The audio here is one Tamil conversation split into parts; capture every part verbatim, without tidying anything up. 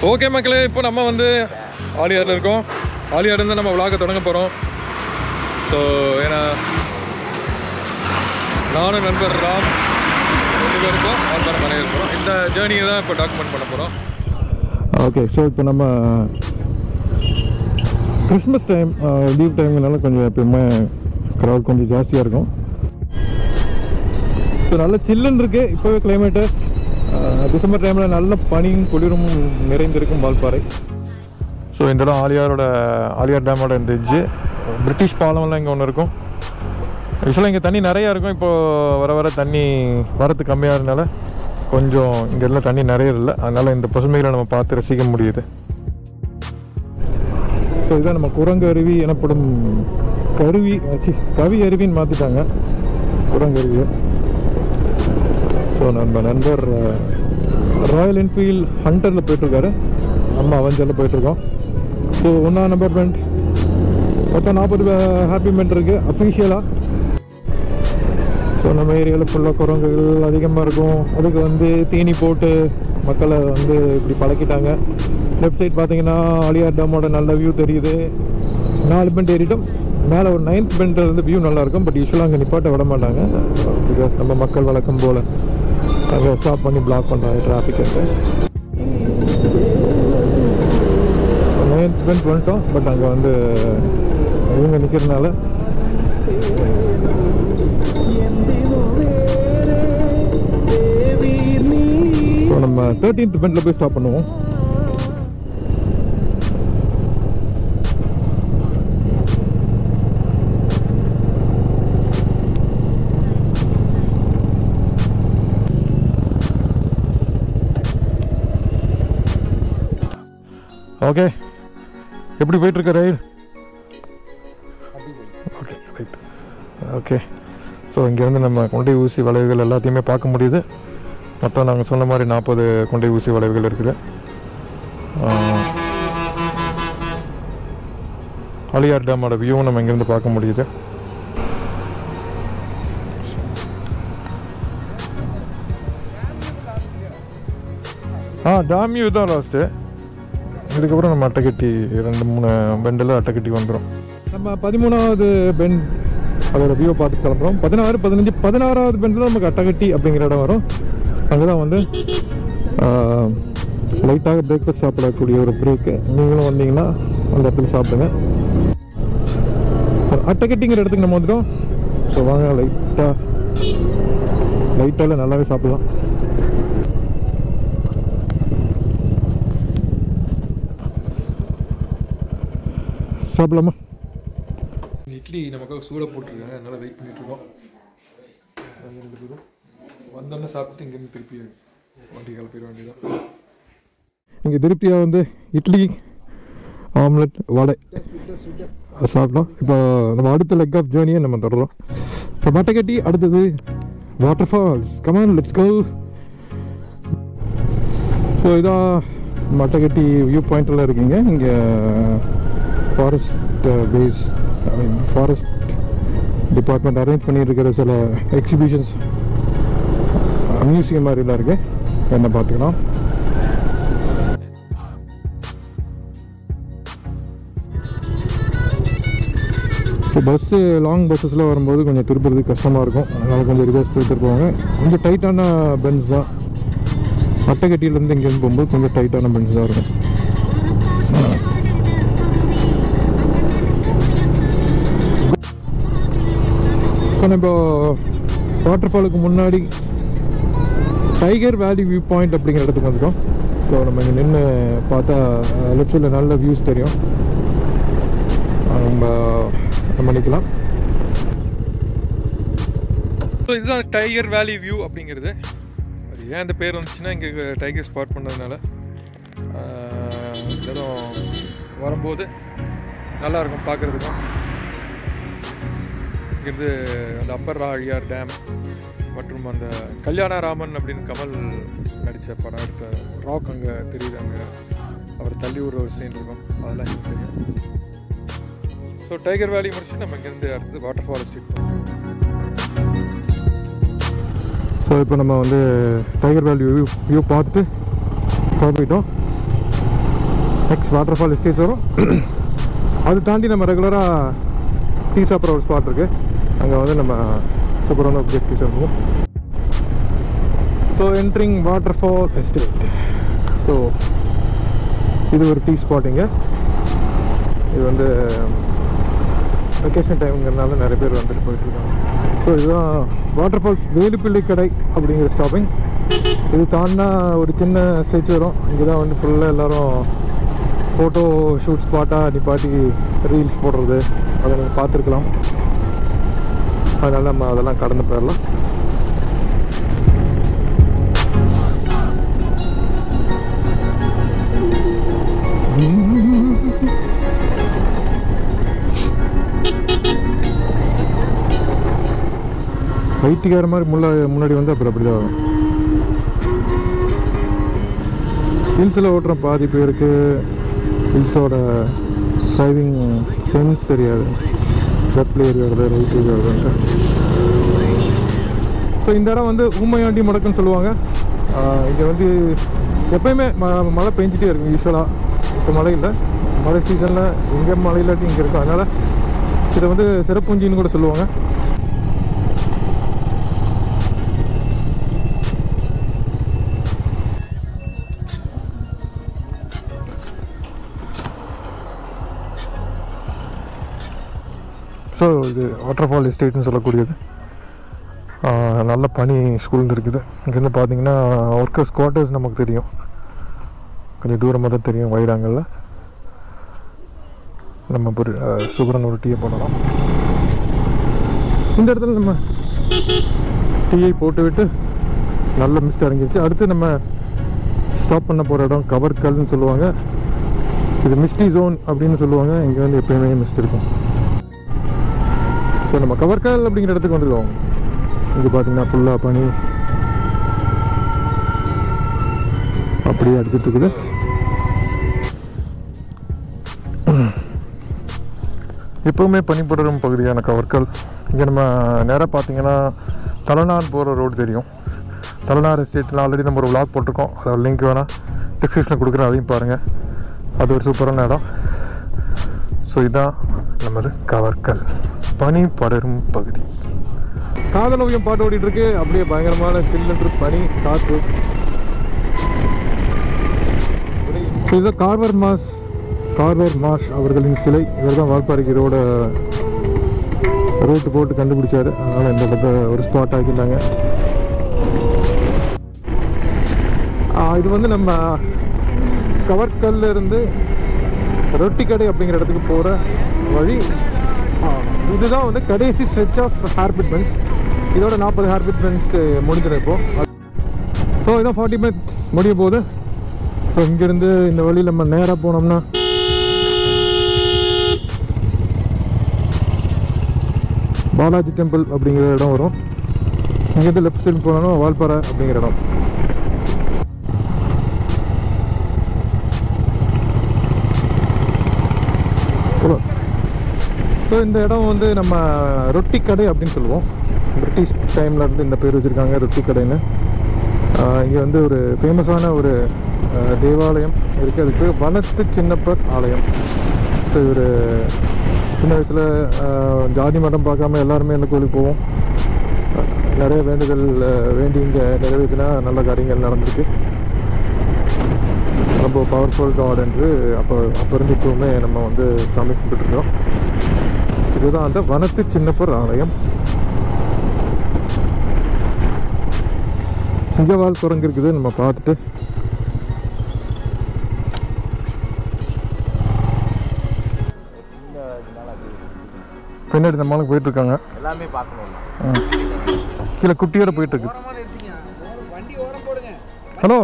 ஓகே மக்களே, இப்போ நம்ம வந்து ஆலியாரில் இருக்கோம். ஆலியார்லேருந்து நம்ம விளாக தொடங்க போகிறோம். ஸோ ஏன்னா நானும் நண்பர் ராம் ரெண்டு பேருக்கும் ஆல்பார மலை இருக்கிறோம். இந்த ஜேர்னியை தான் இப்போ டாக்குமெண்ட் பண்ண போகிறோம். ஓகே, ஸோ இப்போ நம்ம கிறிஸ்மஸ் டைம் லீவ் டைம்னால கொஞ்சம் எப்பயுமே க்ரௌட் கொஞ்சம் ஜாஸ்தியாக இருக்கும். ஸோ நல்ல சில்லுன்னு இருக்குது இப்போவே கிளைமேட்டு. டிசம்பர் டைமில் நல்ல பனியும் குளிரும் நிறைந்திருக்கும் வால்பாறை. ஸோ இந்த இடம் ஆலியாரோட ஆலியார் டேமோட இருந்துச்சு. பிரிட்டிஷ் பாலம்லாம் இங்கே ஒன்று இருக்கும். யூஸ்வலாக இங்கே தண்ணி நிறையா இருக்கும். இப்போது வர வர தண்ணி வரத்து கம்மியாக இருந்தனால கொஞ்சம் இங்கே எல்லாம் தண்ணி நிறைய இல்லை. அதனால் இந்த பசுமைகளை நம்ம பார்த்து ரசிக்க முடியுது. ஸோ இதான் நம்ம குரங்கு அருவி எனப்படும் கருவி சி கவி அருவின்னு மாற்றிட்டாங்க குரங்கு அருவியை. ஸோ நம்ம நண்பர் ராயல் என்ஃபீல்ட் ஹண்டரில் போயிட்டுருக்காரு. நம்ம அவஞ்சரில் போயிட்டுருக்கோம். ஸோ ஒன்றா நம்பர் பெண்ட் மொத்தம் நாற்பது ஹாப்பி பெண்ட் இருக்குது அஃபீஷியலாக. ஸோ நம்ம ஏரியாவில் ஃபுல்லாக குரங்குகள் அதிகமாக இருக்கும். அதுக்கு வந்து தீனி போட்டு மக்களை வந்து இப்படி பழக்கிட்டாங்க. லெஃப்ட் சைட் பார்த்தீங்கன்னா ஆலியார் டேமோட நல்ல வியூ தெரியுது. நாலு பெண்ட் ஏறிட்டோம். மேலே ஒரு நைன்த் பெண்டில் இருந்து வியூ நல்லாயிருக்கும். பட் யூஸ்வலாக அங்கே நிப்பாட்ட விட மாட்டாங்க. பிகாஸ் நம்ம மக்கள் வழக்கம் போல் அங்கே ஸ்டாப் பண்ணி பிளாக் பண்ணுறாங்க டிராஃபிக்கு. நைன்த் பெண்ட் வந்துட்டோம். பட் அங்கே வந்து இவங்க நிற்கிறதுனால ஸோ நம்ம தேர்ட்டீன்த் பெண்டில் போய் ஸ்டாப் பண்ணுவோம். ஓகே, எப்படி போயிட்டுருக்க ரயில்? Okay right. ஓகே, ஸோ இங்கேருந்து நம்ம கொண்டை ஊசி வளைவுகள் எல்லாத்தையுமே பார்க்க முடியுது. மொத்தம் நாங்கள் சொன்ன மாதிரி நாற்பது கொண்டை ஊசி வளைவுகள் இருக்குது. ஆலியார் டேமோட வியூவும் நம்ம இங்கேருந்து பார்க்க முடியுது. ஆ டேம் வியூ தான் லாஸ்ட்டு. இதுக்கப்புறம் நம்ம அட்டைக்கட்டி ரெண்டு மூணு பெண்டில் அட்டைக்கட்டி வந்துடும். நம்ம பதிமூணாவது பெண்ட் அதோட வியூவை பார்த்து கிளம்புறோம். பதினாறு பதினஞ்சு பதினாறாவது பெண்டில் நமக்கு அட்டைக்கட்டி அப்படிங்கிற இடம் வரும். அங்கே தான் வந்து லைட்டாக பிரேக்ஃபாஸ்ட் சாப்பிடக்கூடிய ஒரு பிரேக்கு. நீங்களும் வந்தீங்கன்னா அந்த இடத்துல சாப்பிடுங்க. அட்டைக்கட்டிங்கிற இடத்துக்கு நம்ம வந்துட்டோம். ஸோ வாங்க லைட்டாக லைட்டால் நல்லாவே சாப்பிடலாம். சாப்பிடலாமா? இட்லி நமக்காக சூடாக போட்டிருக்காங்க. அதனால் வெயிட் பண்ணிகிட்ருக்கோம். ரெண்டு பேரும் வந்தோன்னே சாப்பிட்டு இங்கேருந்து திருப்பி வண்டி கிளப்பிட வேண்டியதான். இங்கே திருப்தியாக வந்து இட்லி ஆம்லெட் வடை சாப்பிட்டோம். இப்போ நம்ம அடுத்த லெக் ஆஃப் ஜேர்னியை நம்ம தொடரோம். இப்போ மட்டைக்கட்டி, அடுத்தது waterfalls. Come on let's go. So இதான் மட்டைக்கட்டி வியூ பாயிண்டெல்லாம் இருக்குங்க. இங்கே forest base I mean forest department arrange பண்ணியிருக்கிற சில எக்ஸிபிஷன்ஸ் மியூசியம் மாதிரிலாம் இருக்குது. என்ன பார்த்துக்கலாம். ஸோ பஸ்ஸு லாங் பஸ்ஸஸில் வரும்போது கொஞ்சம் திருப்புறதுக்கு கஷ்டமாக இருக்கும். அதனால் கொஞ்சம் ரிவர்ஸ் போய் திருப்புவாங்க. கொஞ்சம் டைட்டான பென்ஸ் தான். அட்டைக்கட்டியிலேருந்து இங்கேருந்து போகும்போது கொஞ்சம் டைட்டான பென்ஸ் தான் இருக்கும். ஸோ நம்ம வாட்டர் ஃபாலுக்கு முன்னாடி டைகர் வேலி வியூ பாயிண்ட் அப்படிங்கிற இடத்துக்கு வந்துட்டோம். ஸோ நம்ம இங்கே நின்று பார்த்தா லெஃப்ட் சைடில் நல்ல வியூஸ் தெரியும். நம்ம நம்ம நிற்கலாம். ஸோ இதுதான் டைகர் வேலி வியூ அப்படிங்கிறது. அது ஏன் அந்த பேர் வந்துச்சுன்னா இங்கே டைகர் ஸ்பாட் பண்ணதுனால இந்த இடம் வரும்போது நல்லாயிருக்கும் பார்க்குறதுக்கும். இங்கேருந்து அந்த அப்பர் ஆழியார் டேம் மற்றும் அந்த கல்யாணராமன் அப்படின்னு கமல் நடித்த படம் எடுத்த ராக் அங்கே தெரியுது. அங்கே அவர் தள்ளி ஒரு ஒரு சீன் இருக்கும். அதெல்லாம் எனக்கு தெரியும். ஸோ டைகர் வேலி முடிச்சு நம்ம இங்கேருந்து அடுத்து வாட்டர் ஃபாரஸ்ட் இருக்கோம். ஸோ இப்போ நம்ம வந்து டைகர் வேலி வியூ வியூ பார்த்துட்டு கிளம்பிட்டோம். நெக்ஸ்ட் வாட்டர் ஃபால் எஸ்டேட்ஸ் வரும். அது தாண்டி நம்ம ரெகுலராக டீ சாப்பிட்ற ஒரு ஸ்பாட் இருக்குது. அங்கே வந்து நம்ம சூப்பரான ஒரு டீ சாப்பிடுவோம். So entering water fall estate. So இது ஒரு டீ ஸ்பாட்டிங்க. இது வந்து வெக்கேஷன் டைமுங்கிறதுனால நிறைய பேர் வந்துட்டு போயிட்டுருக்காங்க. ஸோ இதுதான் வாட்டர் ஃபால்ஸ் வேலுப்பிள்ளை கடை அப்படிங்கிற ஸ்டாப்பிங். இது தாண்டினா ஒரு சின்ன ஸ்டெச் வரும். இங்கே தான் வந்து ஃபுல்லாக எல்லோரும் ஃபோட்டோ ஷூட் ஸ்பாட்டாக நிப்பாட்டி ரீல்ஸ் போடுறது அதை நீங்கள் பார்த்துருக்கலாம். அதனால் நம்ம அதெல்லாம் கடந்து போயிடலாம். பைத்தியக்கார மாதிரி முள்ள முன்னாடி வந்து அப்புறம் அப்படி தான் ஆகும். ஹில்ஸில் ஓட்டுற பாதி பேருக்கு ஹில்ஸோட டிரைவிங் சென்ஸ் தெரியாது. லெஃப்ட்ல ஏறி வருது, ரைட் ஏறி வருதுன்ட்டு. ஸோ இந்த இடம் வந்து ஊமையாண்டி மடக்குன்னு சொல்லுவாங்க. இங்கே வந்து எப்போயுமே ம மழை பெஞ்சிட்டே இருக்கும் யூஸ்வலாக. இப்போ மழை இல்லை, மழை சீசனில் எங்கே மழை இல்லாட்டி இங்கே இருக்கும். அதனால் இதை வந்து சிறப்புஞ்சின்னு கூட சொல்லுவாங்க. ஸோ இது வாட்டர் ஃபால் எஸ்டேட்னு சொல்லக்கூடியது. நல்ல பனி ஸ்கூல் இருக்குது. இங்கேருந்து பார்த்தீங்கன்னா ஒர்க்கர்ஸ் குவார்ட்டர்ஸ் நமக்கு தெரியும். கொஞ்சம் தூரமாக தான் தெரியும் வைடாங்கல்ல. நம்ம ஒரு சூப்பரான ஒரு டீயை போடலாம். இந்த இடத்துல நம்ம டீயை போட்டு விட்டு நல்ல மிஸ்ட் இறங்கிடுச்சு. அடுத்து நம்ம ஸ்டாப் பண்ண போகிற இடம் கவர்கல்னு சொல்லுவாங்க. இது மிஸ்டி ஜோன் அப்படின்னு சொல்லுவாங்க. இங்கே வந்து எப்போயுமே மிஸ்ட் இருக்கும். ஸோ நம்ம கவர்கல் அப்படிங்கிற இடத்துக்கு வந்துடுவோம். இங்கே பார்த்தீங்கன்னா ஃபுல்லாக பனி அப்படியே அடிச்சிட்டு இருக்குது. எப்போவுமே பனிப்படரும் பகுதியான கவர்கல். இங்கே நம்ம நேராக பார்த்தீங்கன்னா தலைநாடு போகிற ரோடு தெரியும். தலைநாடு எஸ்டேட்டில் ஆல்ரெடி நம்ம ஒரு விளாக் போட்டிருக்கோம். அதோட லிங்க் வேணால் டிஸ்கிரிப்ஷனில் கொடுக்குறேன், அதையும் பாருங்கள். அது ஒரு சூப்பரான இடம். ஸோ இதுதான் நமது கவர்கல் பனி படரும் பகுதி. காதலோவியம் பாட்டு ஓடிட்டு இருக்கு. அப்படியே பயங்கரமான சில்லன்று பனி காற்று. இதுதான் கார்வர் மாஸ் கார்வர் மார்ஷ் அவர்களின் சிலை. இவர் தான் வால்பாறைக்கு ரோட ரோட்டு போட்டு கண்டுபிடிச்சாரு. அதனால் இந்த இடத்த ஒரு ஸ்பாட் ஆக்கிட்டாங்க. இது வந்து நம்ம கவர்கல்ல இருந்து ரொட்டிக்கடை அப்படிங்கிற இடத்துக்கு போகிற வழி. இதுதான் வந்து கடைசி ஸ்ட்ரெச் ஆஃப் ஹேர்பிட் பென்ஸ். இதோட நாற்பது ஹேர்பிட் பென்ஸ் முடிஞ்சிடும் இப்போது. ஸோ இதான் ஃபார்ட்டி மினிட்ஸ் முடிய போகுது. ஸோ இங்கேருந்து இந்த வழியில் நம்ம நேராக போனோம்னா பாலாஜி டெம்பிள் அப்படிங்கிற இடம் வரும். இங்கேருந்து லெஃப்ட் சைடு போனோம்னா வால்பாறை அப்படிங்கிற இடம். ஸோ இந்த இடம் வந்து நம்ம ரொட்டி கடை அப்படின்னு சொல்லுவோம். பிரிட்டிஷ் டைமில் இருந்து இந்த பேர் வச்சுருக்காங்க, ரொட்டி கடைன்னு. இங்கே வந்து ஒரு ஃபேமஸான ஒரு தேவாலயம் இருக்குது. அதுக்கு வனத்து சின்னப்பர் ஆலயம். ஸோ ஒரு சின்ன வயசில் ஜாதி மதம் பார்க்காம எல்லாருமே இந்த கோயிலுக்கு போவோம். நிறைய வேண்டுதல் வேண்டி இங்கே நிறைவேற்றினா நல்ல காரியங்கள் நடந்திருக்கு. ரொம்ப பவர்ஃபுல் காட் என்று அப்போ அப்போ இருந்து இப்போவுமே நம்ம வந்து சாமி கும்பிட்டுருக்கோம். இதுதான் அந்த வனத்து சின்னப்பர் ஆலயம். சிங்கவால் குரங்கு இருக்குது, நம்ம பார்த்துட்டு பின்னாடி நம்ம ஆளுங்க போயிட்டு இருக்காங்க. எல்லாமே பார்க்கணும். கீழே குட்டியோட போயிட்டு இருக்கு. ஹலோ.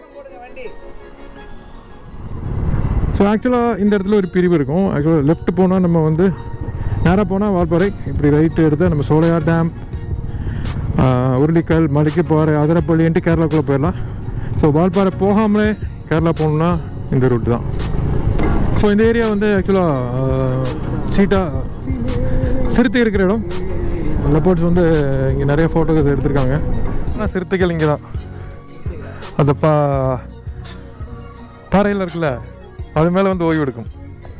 ஸோ ஆக்சுவலாக இந்த இடத்துல ஒரு பிரிவு இருக்கும். ஆக்சுவலாக லெஃப்ட் போனால் நம்ம வந்து நேராக போனால் வால்பாறை, இப்படி ரைட்டு எடுத்தால் நம்ம சோலையார் டேம், உருளிக்கல், மலைக்குப்பாறை, அதிரப்பள்ளின்ட்டு கேரளாக்குள்ளே போயிடலாம். ஸோ வால்பாறை போகாமலே கேரளா போகணுன்னா இந்த ரூட் தான். ஸோ இந்த ஏரியா வந்து ஆக்சுவலாக சீட்டா சிறுத்தை இருக்கிற இடம். லெப்பர்ட்ஸ் வந்து இங்கே நிறைய ஃபோட்டோஸ் எடுத்திருக்காங்க. ஆனால் சிறுத்தைகள் இங்கே தான் அந்த பா பாறையில் இருக்குல்ல அது மேலே வந்து ஓய்வு எடுக்கும்.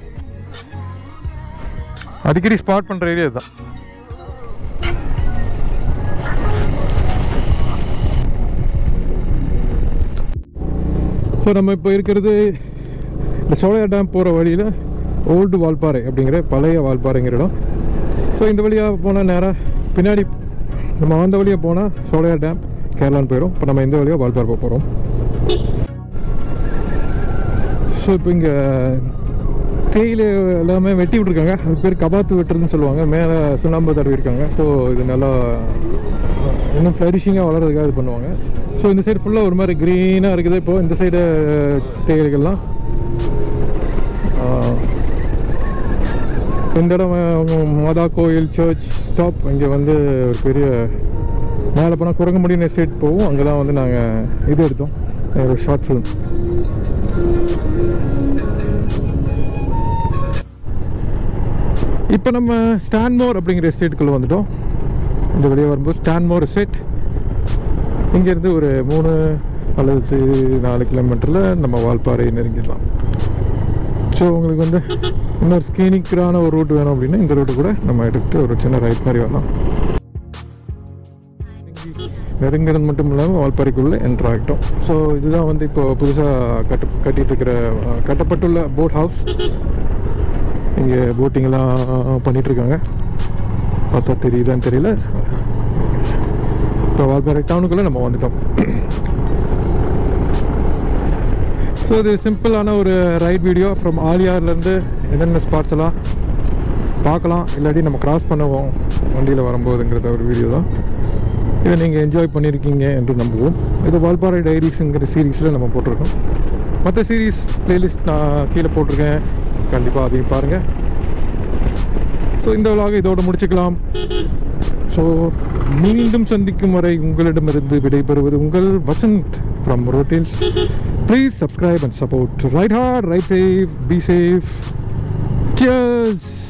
அடிக்கடி ஸ்பாட் பண்ணுற ஏரியா தான். ஸோ நம்ம இப்போ இருக்கிறது இந்த சோலையார் டேம் போகிற வழியில் ஓல்டு வால்பாறை அப்படிங்கிற பழைய வால்பாறைங்கிற இடம். ஸோ இந்த வழியாக போனால் நேராக பின்னாடி நம்ம அந்த வழியாக போனால் சோலையார் டேம் கேரளான்னு போயிடும். இப்போ நம்ம இந்த வழியாக வால்பாறை போக போகிறோம். ஸோ இப்போ இங்கே தேயிலை எல்லாமே வெட்டி விட்ருக்காங்க. அது பேர் கபாத்து வெட்டுறதுன்னு சொல்லுவாங்க. மேலே சுண்ணாம்பு தடவி இருக்காங்க. ஸோ இது நல்லா இன்னும் ஃப்ளரிஷிங்காக வளர்கிறதுக்காக இது பண்ணுவாங்க. ஸோ இந்த சைடு ஃபுல்லாக ஒரு மாதிரி க்ரீனாக இருக்குது. இப்போது இந்த சைடு தேயிலைகள்லாம் இந்த இடம் மாதா கோயில் சர்ச் ஸ்டாப். இங்கே வந்து ஒரு பெரிய மேலே போனால் குரங்குமடியின் எஸ்டேட் போவோம். அங்கே தான் வந்து நாங்கள் இது எடுத்தோம், ஒரு ஷார்ட் ஃபிலிம். இப்போ நம்ம ஸ்டான்மோர் அப்படிங்கிற எஸ்டேட்டுக்குள்ளே வந்துட்டோம். இந்த வெளியே வரும்போது ஸ்டான்மோர் எஸ்டேட் இங்கேருந்து ஒரு மூணு அல்லது நாலு கிலோமீட்டரில் நம்ம வால்பாறை நெருங்கிடலாம். ஸோ உங்களுக்கு வந்து இன்னொரு ஸ்கீனிக்கரான ஒரு ரூட் வேணும் அப்படின்னா இந்த ரூட்டு கூட நம்ம எடுத்து ஒரு சின்ன ரைட் மாதிரி வரலாம். நெருங்கிறது மட்டும் இல்லாமல் வால்பாறைக்குள்ளே என்ட்ரு ஆகிட்டோம். ஸோ இதுதான் வந்து இப்போ புதுசாக கட்டு கட்டிகிட்டு இருக்கிற கட்டப்பட்டுள்ள போட் ஹவுஸ். இங்கே போட்டிங்கெல்லாம் பண்ணிகிட்ருக்காங்க. பார்த்தா தெரியுதான்னு தெரியல. இப்போ வால்பாறை டவுனுக்குள்ளே நம்ம வந்துட்டோம். ஸோ இது சிம்பிளான ஒரு ரைட் வீடியோ ஃப்ரம் ஆலியார்லேருந்து என்னென்ன ஸ்பாட்ஸ் எல்லாம் பார்க்கலாம், இல்லாட்டி நம்ம கிராஸ் பண்ணுவோம் வண்டியில் வரும்போதுங்கிறத ஒரு வீடியோ தான். இதை நீங்கள் என்ஜாய் பண்ணியிருக்கீங்க என்று நம்புவோம். இது வால்பாறை டைரிஸ்ங்கிற சீரீஸில் நம்ம போட்டிருக்கோம். மற்ற சீரீஸ் பிளேலிஸ்ட் நான் கீழே போட்டிருக்கேன், கண்டிப்பாக அதையும் பாருங்கள். ஸோ இந்த விலாக இதோடு முடிச்சுக்கலாம். ஸோ மீண்டும் சந்திக்கும் வரை உங்களிடமிருந்து விடைபெறுவது உங்கள் வசந்த் ஃப்ரம் ரோட்டில்ஸ். Please subscribe and support. Ride hard, ride safe, be safe. Cheers!